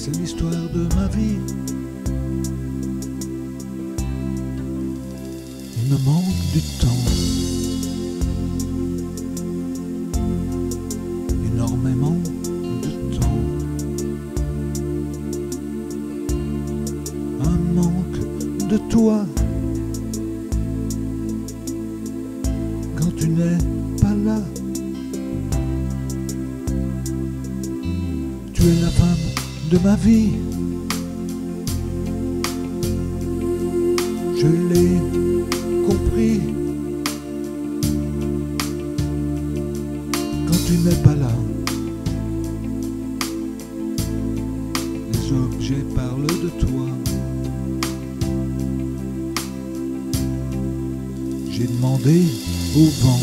c'est l'histoire de ma vie. Il me manque du temps, énormément de temps. Un manque de toi quand tu n'es pas là. Tu es la femme de ma vie. Je l'ai compris. Quand tu n'es pas là, les objets parlent de toi. J'ai demandé au vent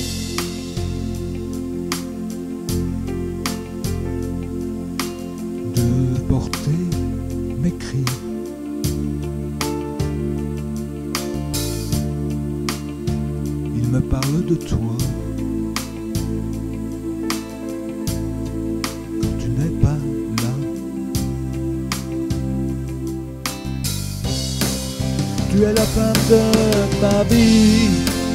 de porter mes cris. Il me parle de toi quand tu n'es pas là. Tu es la femme de ma vie.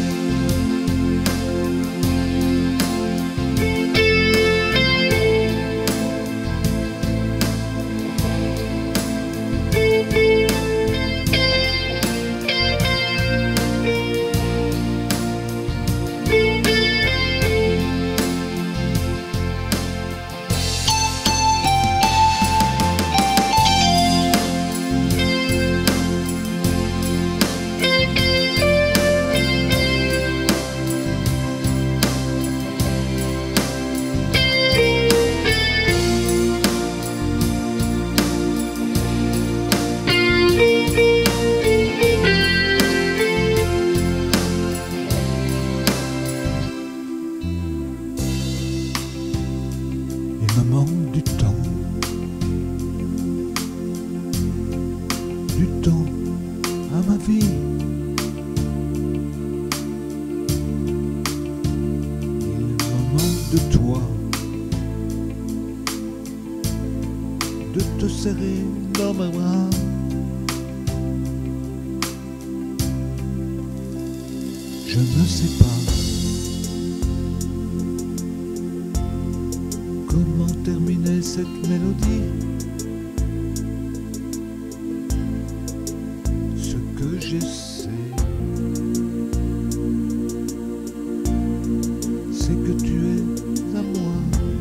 Il me manque du temps à ma vie. Il me manque de toi, de te serrer dans mes bras. Je ne sais pas comment terminer cette mélodie. Ce que je sais, c'est que tu es à moi.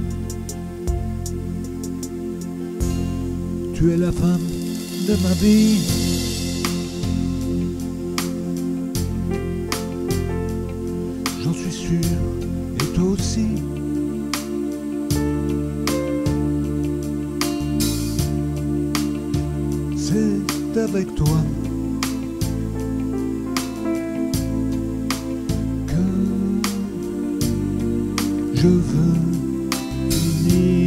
Tu es la femme de ma vie. J'en suis sûr, et toi aussi. C'est avec toi que je veux finir.